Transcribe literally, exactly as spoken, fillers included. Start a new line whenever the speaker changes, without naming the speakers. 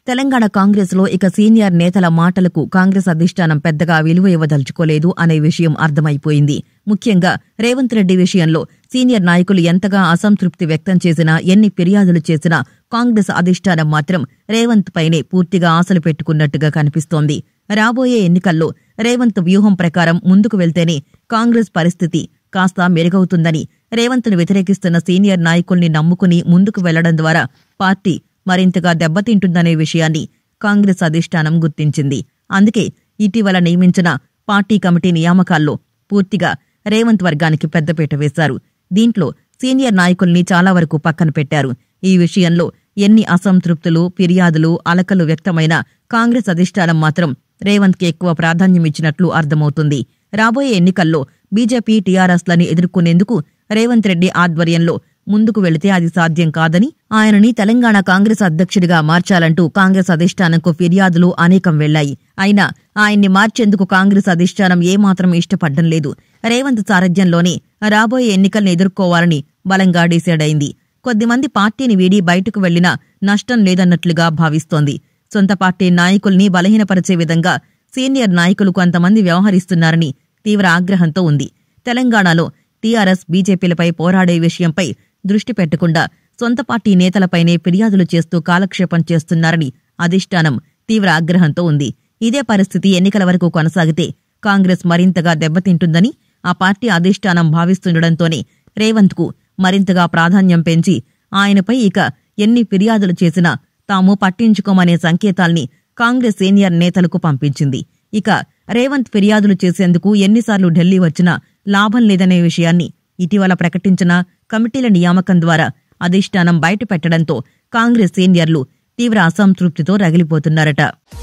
తెలంగాణ కాంగ్రెస్ లో ఇక సీనియర్ నేతల మాటలకు కాంగ్రెస్ అధిష్టానం పెద్దగా విలువ ఇవ్వదలుచుకోలేదు అనే విషయం అర్థమైపోయింది. ముఖ్యంగా రేవంత్ రెడ్డి విషయంలో సీనియర్ నాయకులు ఎంతగా అసంతృప్తి వ్యక్తం చేసినా, ఎన్ని ఫిర్యాదులు చేసినా కాంగ్రెస్ అధిష్టానం మాత్రం రేవంత్ పైనే పూర్తిగా ఆశలు పెట్టుకున్నట్టుగా కనిపిస్తోంది. రాబోయే ఎన్నికల్లో రేవంత్ వ్యూహం ప్రకారం ముందుకు వెళ్తేనే కాంగ్రెస్ పరిస్థితి కాస్త మెరుగవుతుందని, రేవంత్ను వ్యతిరేకిస్తున్న సీనియర్ నాయకుల్ని నమ్ముకుని ముందుకు వెళ్లడం ద్వారా పార్టీ మరింతగా దెబ్బతింటుందనే విషయాన్ని కాంగ్రెస్ అధిష్టానం గుర్తించింది. అందుకే ఇటీవల నియమించిన పార్టీ కమిటీ నియామకాల్లో పూర్తిగా రేవంత్ వర్గానికి పెద్దపీట వేశారు. దీంట్లో సీనియర్ నాయకుల్ని చాలా వరకు పక్కన పెట్టారు. ఈ విషయంలో ఎన్ని అసంతృప్తులు, ఫిర్యాదులు, అలకలు వ్యక్తమైనా కాంగ్రెస్ అధిష్టానం మాత్రం రేవంత్కి ఎక్కువ ప్రాధాన్యమిచ్చినట్లు అర్థమవుతుంది. రాబోయే ఎన్నికల్లో బీజేపీ, టీఆర్ఎస్లని ఎదుర్కొనేందుకు రేవంత్ రెడ్డి ఆధ్వర్యంలో ముందుకు వెళితే అది సాధ్యం కాదని, ఆయనని తెలంగాణ కాంగ్రెస్ అధ్యక్షుడిగా మార్చాలంటూ కాంగ్రెస్ అధిష్టానంకు ఫిర్యాదులు అనేకం వెళ్లాయి. అయినా ఆయన్ని మార్చేందుకు కాంగ్రెస్ అధిష్టానం ఏమాత్రం ఇష్టపడ్డం లేదు. రేవంత్ సారథ్యంలోనే రాబోయే ఎన్నికల్ని ఎదుర్కోవాలని బలంగా డిసైడ్ అయింది. కొద్దిమంది పార్టీని వీడి బయటకు వెళ్లినా నష్టం లేదన్నట్లుగా భావిస్తోంది. సొంత పార్టీ నాయకుల్ని బలహీనపరిచే విధంగా సీనియర్ నాయకులు కొంతమంది వ్యవహరిస్తున్నారని తీవ్ర ఆగ్రహంతో ఉంది. తెలంగాణలో టీఆర్ఎస్, బీజేపీలపై పోరాడే విషయంపై దృష్టి పెట్టకుండా సొంత పార్టీ నేతలపైనే ఫిర్యాదులు చేస్తూ కాలక్షేపం చేస్తున్నారని అధిష్టానం తీవ్ర ఆగ్రహంతో ఉంది. ఇదే పరిస్థితి ఎన్నికల వరకు కొనసాగితే కాంగ్రెస్ మరింతగా దెబ్బతింటుందని ఆ పార్టీ అధిష్టానం భావిస్తుండటంతోనే రేవంత్కు మరింతగా ప్రాధాన్యం పెంచి ఆయనపై ఇక ఎన్ని ఫిర్యాదులు చేసినా తాము పట్టించుకోమనే సంకేతాల్ని కాంగ్రెస్ సీనియర్ నేతలకు పంపించింది. ఇక రేవంత్ ఫిర్యాదులు చేసేందుకు ఎన్నిసార్లు ఢిల్లీ వచ్చినా లాభం లేదనే విషయాన్ని ఇటీవల ప్రకటించిన కమిటీల నియామకం ద్వారా అధిష్టానం బయటపెట్టడంతో కాంగ్రెస్ సీనియర్లు తీవ్ర అసంతృప్తితో రగిలిపోతున్నారట.